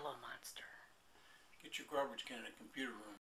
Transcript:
Jello monster. Get your garbage can in the computer room.